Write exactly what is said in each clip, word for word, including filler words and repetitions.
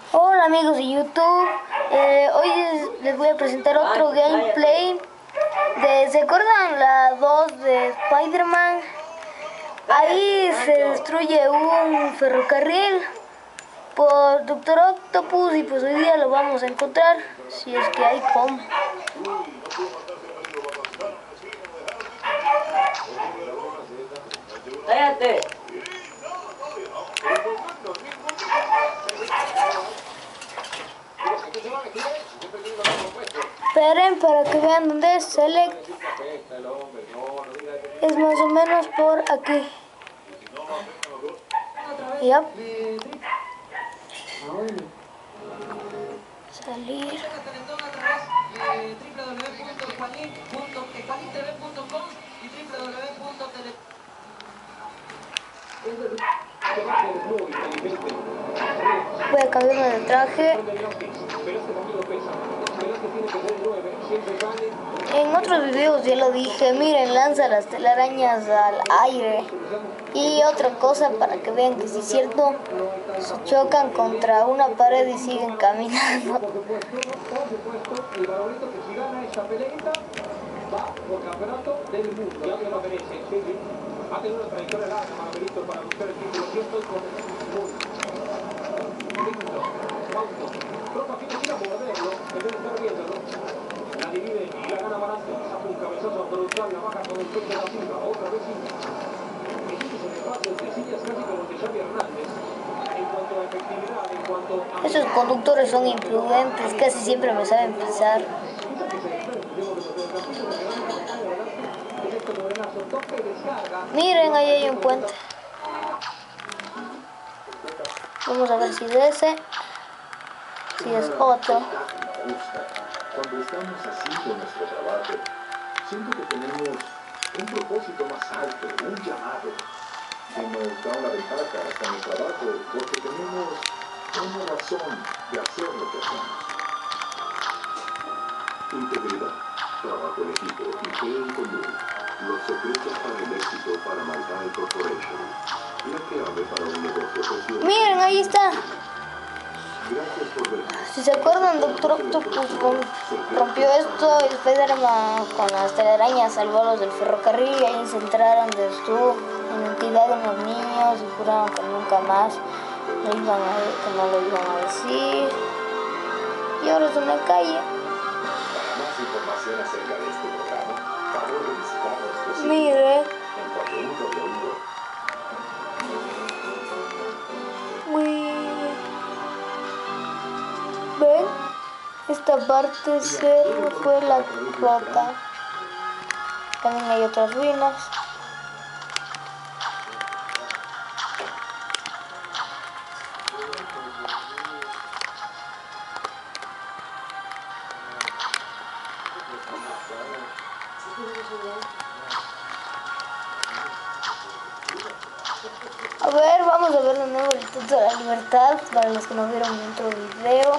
Hola amigos de YouTube, eh, hoy les voy a presentar otro gameplay de, ¿se acuerdan la dos de Spider-Man? Ahí se destruye un ferrocarril por Doctor Octopus y pues hoy día lo vamos a encontrar, si es que hay como. ¡Cállate! Esperen para que vean dónde es Select. Es más o menos por aquí. Ya. Salir. Voy a cambiarme de traje. En otros videos ya lo dije, miren, lanza las telarañas al aire. Y otra cosa para que vean que si es cierto, se chocan contra una pared y siguen caminando. Ha tenido una trayectoria larga, Maravilito, para buscar el título. Yo estoy con Lindo, Pauto, tropa financiera por verlo, en vez de estar viéndolo. La divide y la gana Barato, saca un cabezazo brutal, la baja con el pecho de la firma, otra vez Silva. Jesús en el paso de Sillas casi como el de Xavi Hernández. En cuanto a efectividad, en cuanto a... Esos conductores son imprudentes, casi siempre me saben pisar. Miren, ahí hay un puente. Vamos a ver si es ese, si es otro. Cuando estamos haciendo nuestro trabajo, siento que tenemos un propósito más alto, un llamado, que nos da una ventaja hasta en el trabajo, porque tenemos una razón de hacer lo que hacemos. Integridad, trabajo en equipo y fe en común. Los secretos para el éxito para Malvai Corporation. La clave para un negocio social. Miren, ahí está. Gracias por ver. Si se acuerdan, Doctor Octopus rompió esto y Spider-Man con las telarañas salvó a los del ferrocarril y ahí se enteraron de su identidad de unos niños y juraron que nunca más lo iban a, que no lo iban a decir. Y ahora es una calle. Para más información acerca de este programa, favor de visitar nuestro sitio Mire. en doble u doble u doble u. Uy. ¿Ven? Esta parte se fue la roca. También hay otras ruinas. A ver, vamos a ver de nuevo el Instituto de la Libertad para los que no vieron mi otro video.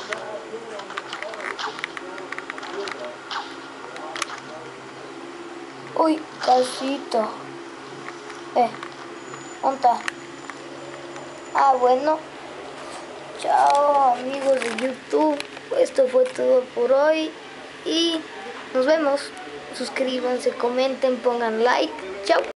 Uy, casito. Eh, ¿dónde está? Ah, bueno. Chao, amigos de YouTube. Esto fue todo por hoy. Y nos vemos. Suscríbanse, comenten, pongan like. Chao.